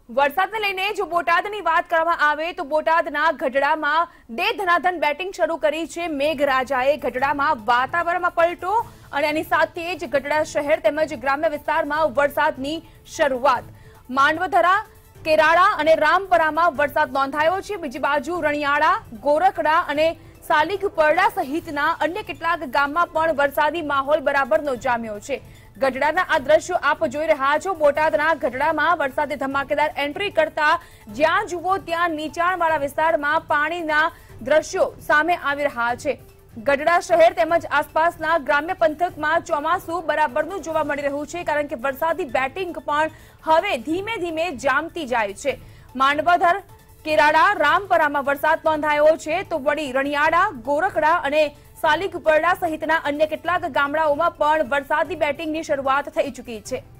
વરસાદને લઈને જો બોટાદની વાત કરવામાં આવે તો બોટાદના ગઢડામાં દે ધનાધન બેટિંગ શરૂ કરી છે મેઘરાજાએ। ગઢડામાં વાતાવરણમાં પલટો અને એની સાથે જ ગઢડા શહેર તેમજ ગ્રામ્ય વિસ્તારમાં વરસાદની શરૂઆત। માંડવધરા, કેરાળા અને રામપરામાં વરસાદ નોંધાયો છે। બીજી બાજુ રણિયાળા, ગોરખડા અને સાલીગપરડા સહિતના અન્ય કેટલાક ગામમાં પણ વરસાદી માહોલ બરાબરનો જામ્યો છે। ગઢડાના આ દ્રશ્યો આપ જોઈ રહ્યા છો। બોટાદના ગઢડામાં વરસાદે ધમાકેદાર એન્ટ્રી કરતા જ્યાં જુઓ ત્યાં નીચાણવાળા વિસ્તારમાં પાણીના દ્રશ્યો સામે આવી રહ્યા છે। ગઢડા શહેર તેમજ આસપાસના ગ્રામ્ય પંથકમાં ચોમાસું બરાબરનું જોવા મળી રહ્યું છે, કારણ કે વરસાદી બેટિંગ પણ હવે ધીમે ધીમે જામતી જાય છે। માંડવધર, કેરાળા, રામપરામાં વરસાદ નોંધાયો છે, તો વળી રણિયાળા, ગોરખડા અને સાલીગપરડા સહિતના અન્ય કેટલાક ગામડાઓમાં પણ વરસાદી બેટિંગની શરૂઆત થઈ ચૂકી છે।